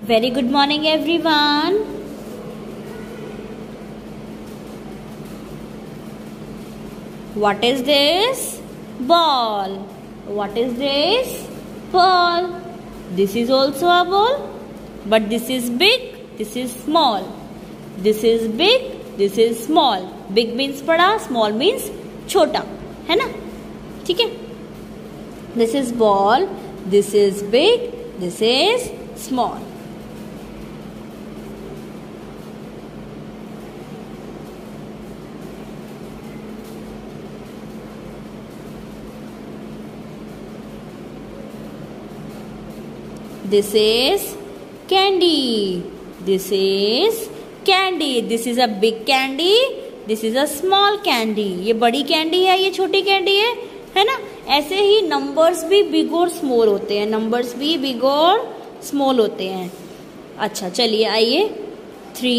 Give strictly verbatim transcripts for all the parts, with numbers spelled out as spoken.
Very good morning everyone. What is this? Ball. What is this? Ball. This is also a ball, but this is big, this is small. This is big, this is small. Big means बड़ा, small means छोटा, है ना? ठीक है? This is ball, this is big, this is small. This is candy. This is candy. This is a big candy. This is a small candy. ये बड़ी candy है, ये छोटी कैंडी है, है ना? ऐसे ही नंबर्स भी बिग और स्मॉल होते हैं. नंबर्स भी बिग और स्मॉल होते हैं. अच्छा चलिए आइए. थ्री,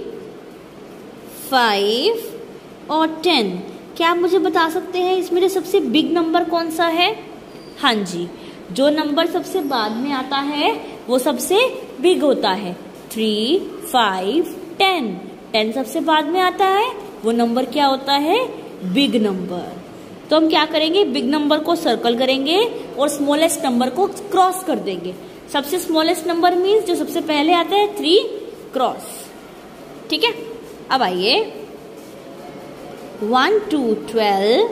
फाइव और टेन. क्या आप मुझे बता सकते हैं इसमें सबसे बिग नंबर कौन सा है? हाँ जी, जो नंबर सबसे बाद में आता है वो सबसे बिग होता है. Three, five, ten. टेन सबसे बाद में आता है, वो नंबर क्या होता है? Big number. तो हम क्या करेंगे? बिग नंबर को सर्कल करेंगे और स्मॉलेस्ट नंबर को क्रॉस कर देंगे. सबसे स्मॉलेस्ट नंबर मीन्स जो सबसे पहले आता है थ्री क्रॉस. ठीक है. अब आइए. One two twelve,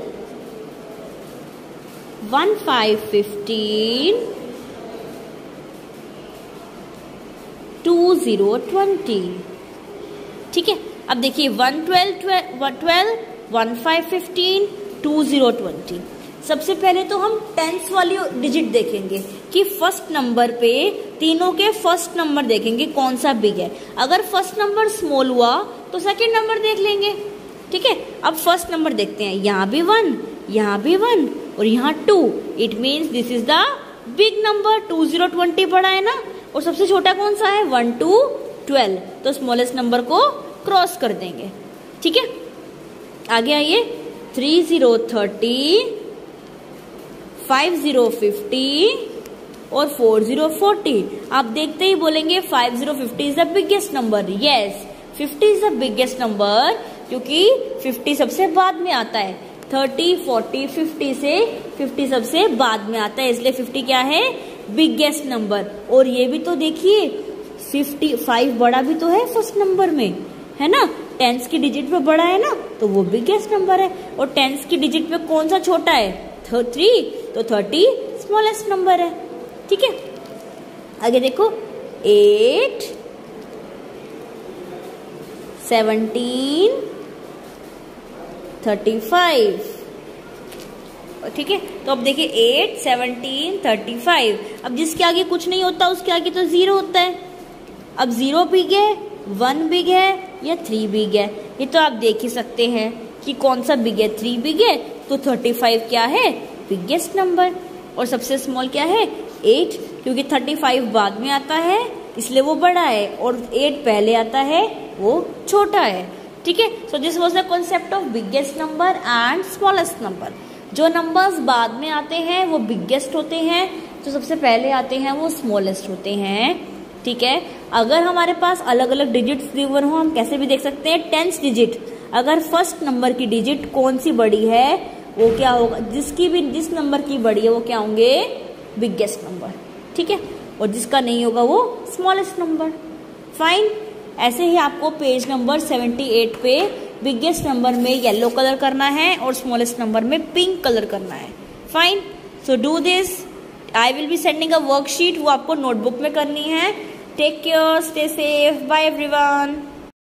one five fifteen, two zero twenty. ठीक है. अब देखिए one twelve twelve, one five fifteen, two zero twenty. सबसे पहले तो हम टेंस वाली डिजिट देखेंगे कि फर्स्ट नंबर पे तीनों के फर्स्ट नंबर देखेंगे कौन सा बिग है. अगर फर्स्ट नंबर स्मॉल हुआ तो सेकंड नंबर देख लेंगे. ठीक है. अब फर्स्ट नंबर देखते हैं. यहाँ भी वन, यहाँ भी वन और यहाँ two. It means this is the big number. Two zero twenty बड़ा है ना, और सबसे छोटा कौन सा है? One two twelve. तो स्मॉलेस्ट नंबर को क्रॉस कर देंगे. ठीक है. आगे आइए. Three zero thirty, five zero fifty और फोर जीरो फोर्टी. आप देखते ही बोलेंगे five zero fifty is the biggest number. Yes, fifty is the biggest number क्योंकि फिफ्टी सबसे बाद में आता है. थर्टी, फोर्टी, फिफ्टी से फिफ्टी सबसे बाद में आता है, इसलिए फिफ्टी क्या है? Biggest number. और ये भी तो देखिए फिफ्टी फाइव बड़ा भी तो है फर्स्ट नंबर में, है ना? टेंस की डिजिट पे बड़ा है ना, तो वो बिगेस्ट नंबर है. और टेंस की डिजिट पे कौन सा छोटा है? थ्री. तो थर्टी स्मॉलेस्ट नंबर है. ठीक है. आगे देखो. Eight, seventeen, thirty five. ठीक है. तो अब देखिए एट, सेवनटीन, थर्टी फाइव. अब जिसके आगे कुछ नहीं होता उसके आगे तो जीरो होता है. अब जीरो बिग है, वन बिग है या थ्री बिग है? ये तो आप देख ही सकते हैं कि कौन सा बिग है. थ्री बिग है तो थर्टी फाइव क्या है? Biggest number. और सबसे स्मॉल क्या है? एट, क्योंकि थर्टी फाइव बाद में आता है इसलिए वो बड़ा है, और एट पहले आता है वो छोटा है. ठीक है. So this was the concept of biggest number and smallest number. जो नंबर्स बाद में आते हैं वो बिगेस्ट होते हैं, जो सबसे पहले आते हैं वो स्मॉलेस्ट होते हैं. ठीक है. अगर हमारे पास अलग अलग डिजिट्स गिवन हो हम कैसे भी देख सकते हैं. टेंस डिजिट, अगर फर्स्ट नंबर की डिजिट कौन सी बड़ी है वो क्या होगा? जिसकी भी जिस नंबर की बड़ी है वो क्या होंगे? Biggest number. ठीक है. और जिसका नहीं होगा वो स्मॉलेस्ट नंबर. फाइन. ऐसे ही आपको पेज नंबर सेवेंटी एट पे बिगेस्ट नंबर में येलो कलर करना है और स्मॉलेस्ट नंबर में पिंक कलर करना है. Fine. So do this. I will be sending a worksheet, वो आपको नोटबुक में करनी है. Take care, stay safe, bye everyone.